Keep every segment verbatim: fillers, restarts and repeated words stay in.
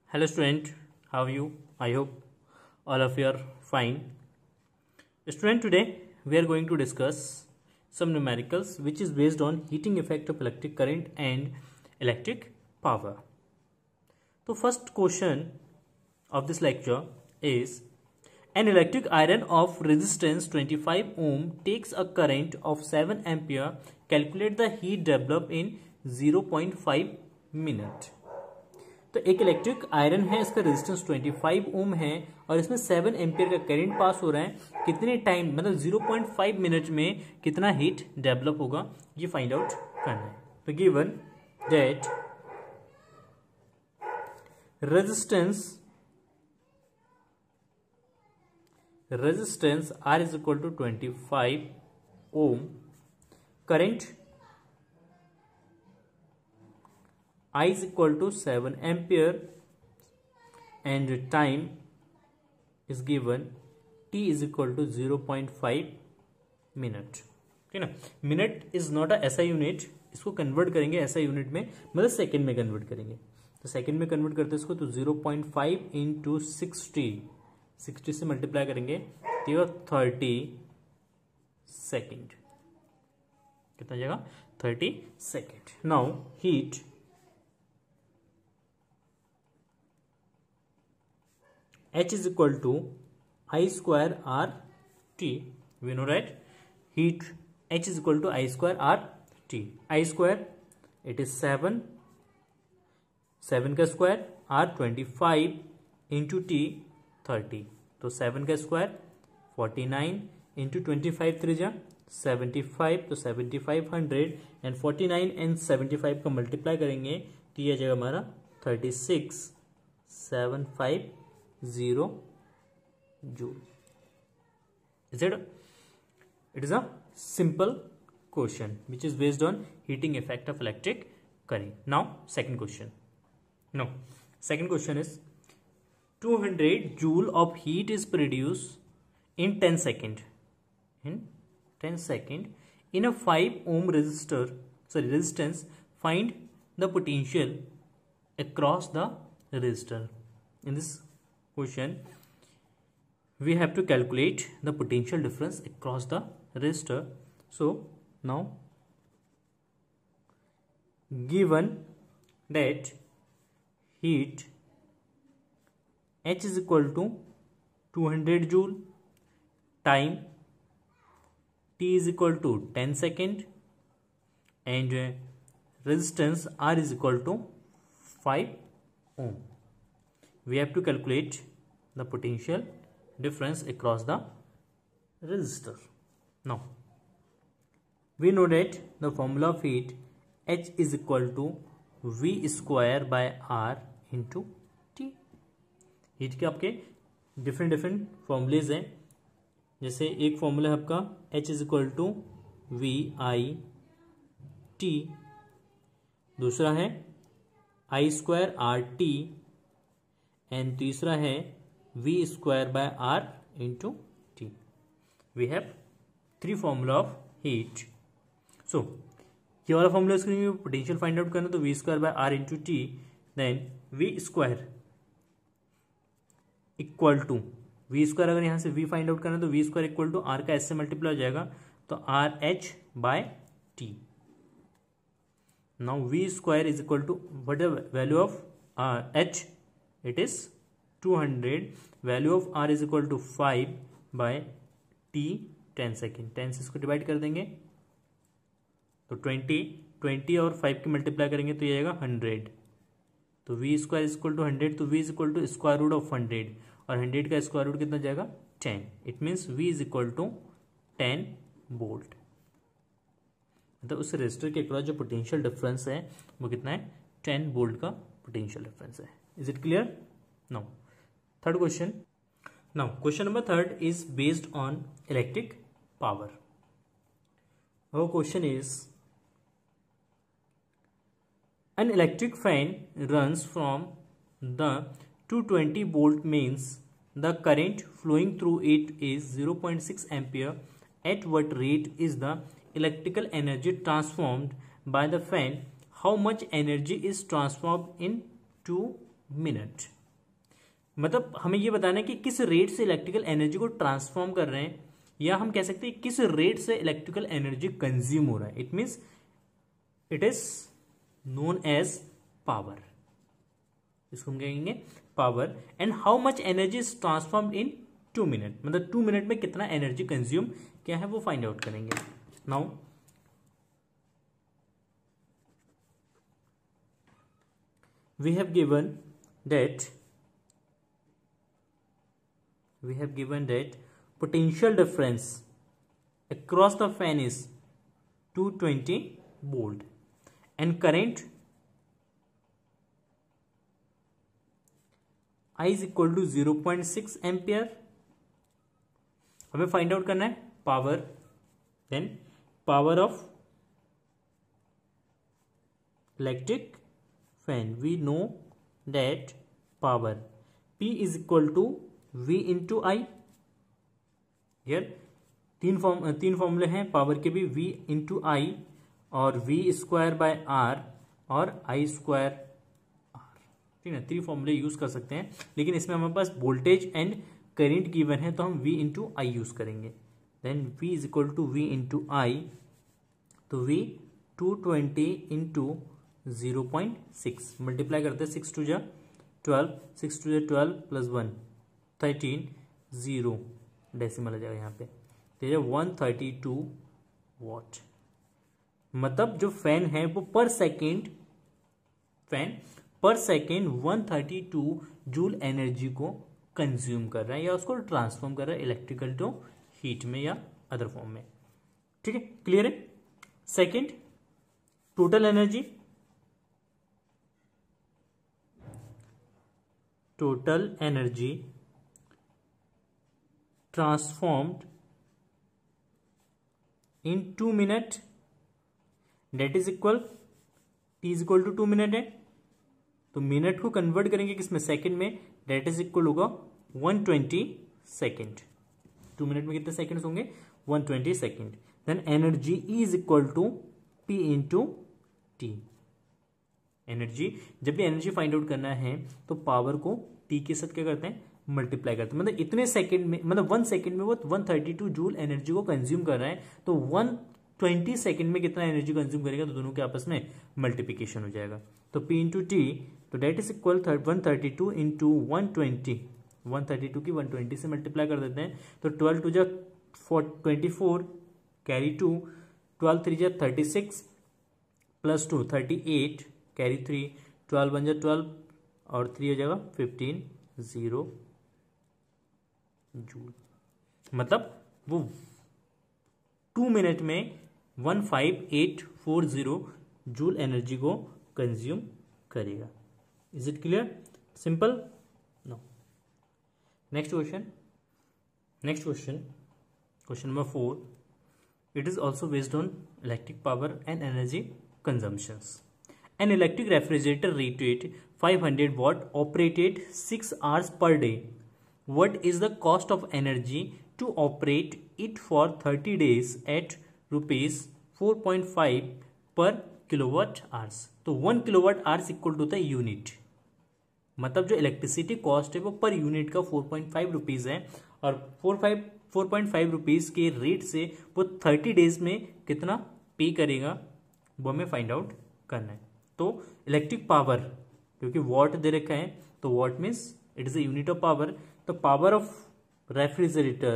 Hello student, how are you? I hope all of you are fine. Student, today we are going to discuss some numericals which is based on heating effect of electric current and electric power. So first question of this lecture is, an electric iron of resistance twenty-five ohm takes a current of seven ampere. Calculate the heat developed in zero point five minute. तो एक electric iron है, इसका resistance पच्चीस ओम है और इसमें seven ampere का current pass हो रहा है. कितने टाइम मतलब ज़ीरो पॉइंट फाइव मिनट में कितना हीट डेवलप होगा ये फाइंड आउट करना है. तो given that resistance resistance R is equal to twenty five ohm, current I is equal to seven ampere and time is given t is equal to zero point five minute. ठीक है ना. Minute is not a ऐसा unit, इसको convert करेंगे ऐसा unit में, मतलब second में कन्वर्ट करेंगे. तो सेकंड में कन्वर्ट करते हैं इसको, तो zero point five into sixty sixty से मल्टीप्लाई करेंगे तो थर्टी सेकेंड. कितना जाएगा? Thirty second. Now heat H is equal to I square R T. We know, right? Heat H is equal to I square R T. I square it is seven. seven का square R twenty-five into T thirty. तो seven का square forty-nine into twenty-five three जा seventy-five, तो seventy-five hundred and forty-nine and seventy-five का multiply करेंगे तो ये जाएगा हमारा thirty-six seven five zero joule. Is it? It is a simple question which is based on heating effect of electric current. Now second question. No, second question is two hundred joule of heat is produced in ten second. In ten second in a five ohm resistor. Sorry, resistance. Find the potential across the resistor. In this question we have to calculate the potential difference across the resistor. So now given that heat H is equal to two hundred joule, time T is equal to ten second and uh, resistance R is equal to five ohm, we have to calculate the potential difference across the resistor. Now we know that the formula of heat H is equal to V square by R into T. Heat के आपके different different formulas हैं. जैसे एक formula है आपका H is equal to V I T, दूसरा है I square R T and तीसरा है v square by r into T. We have three formula of heat. So ये वाला फॉर्मूला स्क्रीन में पोटेंशियल फाइंड आउट करना, तो v square by r into T, then v square equal to v square, अगर यहाँ से v find out करना तो v square equal to r का s से मल्टीप्लाई हो जाएगा तो R H by T. Now v square is equal to what is value of h, it is two hundred, value of r is equal to five by t ten second. ten से इसको divide कर देंगे तो twenty, twenty और five की multiply करेंगे तो ये आएगा हंड्रेड. तो v square is equal to hundred, तो v is equal to square root of hundred और हंड्रेड का स्क्वायर रूट कितना जाएगा? Ten. It means v is equal to ten volt. मतलब उस रेजिस्टर के अक्रॉस जो पोटेंशियल डिफरेंस है वो कितना है? टेन वोल्ट का पोटेंशियल डिफरेंस है. Is it clear? Now third question. Now question number third is based on electric power. Our question is, an electric fan runs from the two hundred twenty volt, means the current flowing through it is zero point six ampere. At what rate is the electrical energy transformed by the fan? How much energy is transformed in two minutes? मतलब हमें ये बताना है कि किस rate से electrical energy को transform कर रहे हैं, या हम कह सकते हैं किस रेट से इलेक्ट्रिकल एनर्जी कंज्यूम हो रहा है। It means it is known as power, इसको हम कहेंगे power. And how much energy is transformed in two minute, मतलब टू मिनट में कितना एनर्जी कंज्यूम क्या है वो फाइंड आउट करेंगे। Now we have given that we have given that potential difference across the fan is two hundred twenty volt and current I is equal to zero point six ampere। हमें find out करना है power, then power of electric fan. We know that power P is equal to V into I. यार तीन form तीन फॉर्मूले हैं power के भी, V इंटू आई और V स्क्वायर बाय आर और आई स्क्वायर आर, ठीक है। थ्री फॉर्मूले यूज कर सकते हैं, लेकिन इसमें हमारे पास वोल्टेज एंड करेंट गिवन है तो हम V इंटू आई यूज करेंगे। Then V is equal to V into I, तो V two twenty into zero point six multiply करते हैं, सिक्स टू जा ट्वेल्व, सिक्स टू जा twelve plus one thirteen, zero decimal आ जाएगा यहाँ पे, तो वन थर्टी टू वॉट। मतलब जो फैन है वो per second fan per second one thirty two joule energy को कंज्यूम कर रहा है या उसको ट्रांसफॉर्म कर रहा है इलेक्ट्रिकल टू हीट में या अदर फॉर्म में, ठीक है। क्लियर है। Second, total energy, total energy transformed in two minute that is equal, T is equal to two minute है तो मिनट को कन्वर्ट करेंगे किसमें, सेकंड में, डेट इज इक्वल होगा one twenty second. Two minute में कितने सेकंड्स होंगे, one twenty second. Then energy E is equal to P into T. Energy, जब भी एनर्जी फाइंड आउट करना है तो पावर को टी के साथ क्या करते हैं, मल्टीप्लाई करते हैं। मतलब इतने सेकंड में, मतलब वन सेकंड में वो one thirty two joule energy को कंज्यूम कर रहा है, तो वन ट्वेंटी सेकंड में कितना एनर्जी कंज्यूम करेगा, तो दोनों के आपस में मल्टीप्लिकेशन हो जाएगा। तो P इंटू टी, तो that is equal one thirty two into one twenty, one thirty two की वन ट्वेंटी से मल्टीप्लाई कर देते हैं, तो ट्वेल्व टू जा twenty four, carry two, twelve three जा thirty six plus two thirty eight, carry three, twelve one जा twelve और थ्री हो जाएगा फिफ्टीन, जीरो जूल। मतलब वो टू मिनट में one five eight four zero joule energy को कंज्यूम करेगा। Is it clear, simple. No, next question, next question question number four. It is also based on electric power and energy consumptions. An electric refrigerator rated five hundred watt operated six hours per day. What is the cost of energy to operate it for thirty days at rupees four point five per kilowatt hours? तो one kilowatt hours equal to होता है unit, मतलब जो electricity cost है वो per unit का four point five rupees है, और four five four point five rupees के रेट से वो थर्टी डेज में कितना पे करेगा वो हमें फाइंड आउट करना है। तो इलेक्ट्रिक पावर, क्योंकि वॉट दे रखा है तो watt means it is a unit of power, तो power of refrigerator,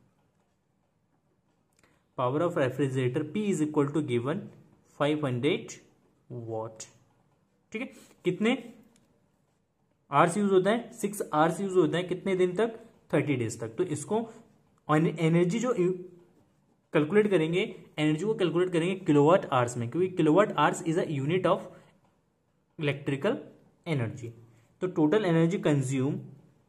power of refrigerator P is equal to given five hundred watt, ठीक है। कितने आवर्स यूज होता है, सिक्स आवर्स यूज होता है, कितने दिन तक, थर्टी डेज तक। तो इसको एनर्जी जो कैलकुलेट करेंगे, एनर्जी को कैलकुलेट करेंगे किलोवाट आवर्स में, क्योंकि kilowatt hours is a unit of electrical energy. तो total energy consume,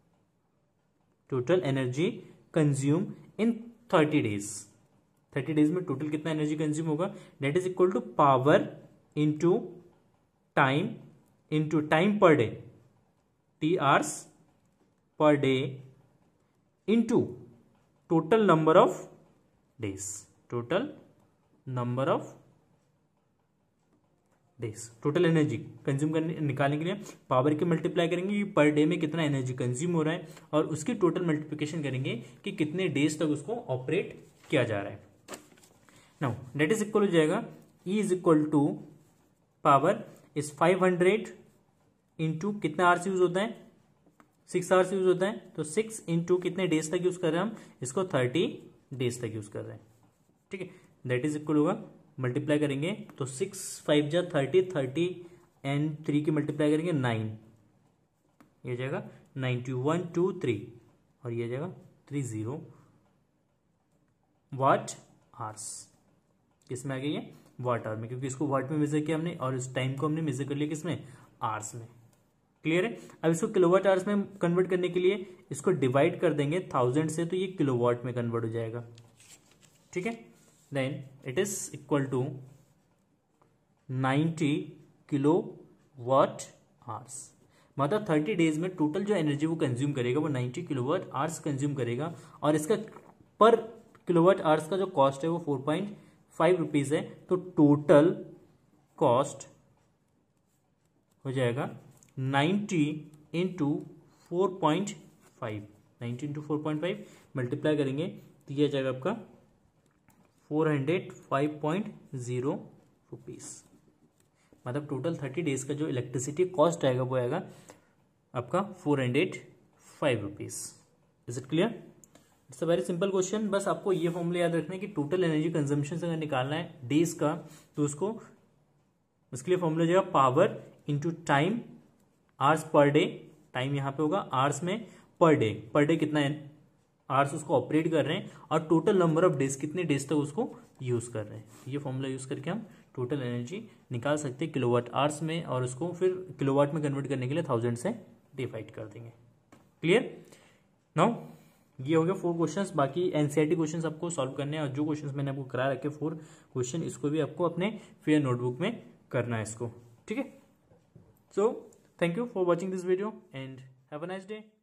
total energy consume in thirty days, thirty days में टोटल कितना एनर्जी कंज्यूम होगा, that is equal to power into time into time per day, T hours per day into total number of days, total number of days. Total energy consume करने निकालने के लिए power के multiply करेंगे कि per day में कितना energy consume हो रहा है, और उसकी टोटल मल्टीप्लिकेशन करेंगे कि कितने डेज तक उसको ऑपरेट किया जा रहा है। नाउ दैट इज इक्वल हो जाएगा E is equal to power is five hundred into कितना आवर्स यूज होता है, सिक्स आवर्स यूज होता है, तो सिक्स इंटू कितने डेज तक यूज कर रहे हैं हम इसको, थर्टी डेज तक यूज कर रहे हैं। ठीक है, दैट इज इक्वल होगा, मल्टीप्लाई करेंगे तो सिक्स फाइव जा थर्टी, थर्टी एंड थ्री की मल्टीप्लाई करेंगे नाइन, ये जाएगा नाइन्टी वन टू थ्री, और ये जाएगा थ्री जीरो वाट आवर्स। किसमें आ गई है, वाट आवर में, क्योंकि इसको वाट में मेजर किया हमने और इस टाइम को हमने मेजर कर लिया किसमें, आवर्स में। क्लियर है। अब इसको किलोवाट आवर्स में कन्वर्ट करने के लिए इसको डिवाइड कर देंगे थाउजेंड से, तो ये किलोवाट में कन्वर्ट हो जाएगा। ठीक है, then it is equal to ninety kilowatt hours. मतलब थर्टी डेज में टोटल जो एनर्जी वो कंज्यूम करेगा वो नाइन्टी किलोवाट आवर्स कंज्यूम करेगा, और इसका पर किलोवाट आवर्स का जो कॉस्ट है वो फोर पॉइंट फाइव रुपीज है। तो टोटल कॉस्ट हो जाएगा ninety into four point five, ninety into four point five multiply करेंगे तो यह जाएगा आपका four hundred five point zero rupees. मतलब टोटल थर्टी डेज का जो इलेक्ट्रिसिटी कॉस्ट आएगा वो आएगा आपका four hundred five rupees. Is it clear? It's a very simple question. बस आपको ये फॉर्मूला याद रखना है कि टोटल एनर्जी कंजम्पशन अगर निकालना है डेज का, तो उसको उसके लिए फॉर्मूला जाएगा power into time, hours per day, time यहाँ पे होगा आवर्स में, पर डे, पर डे कितना है आवर्स उसको ऑपरेट कर रहे हैं, और टोटल नंबर ऑफ डेज कितने डेज तक उसको यूज कर रहे हैं। ये फॉर्मूला यूज करके हम टोटल एनर्जी निकाल सकते हैं किलोवाट आवर्स में, और उसको फिर किलोवाट में कन्वर्ट करने के लिए थाउजेंड से डिवाइड कर देंगे। क्लियर? नाउ ये हो गया फोर क्वेश्चंस। बाकी एनसीईआरटी क्वेश्चंस आपको सॉल्व करने हैं, और जो क्वेश्चंस मैंने आपको करा रखे फोर क्वेश्चन, इसको भी आपको अपने फेयर नोटबुक में करना है इसको। ठीक है, सो thank you for watching this video and have a nice day.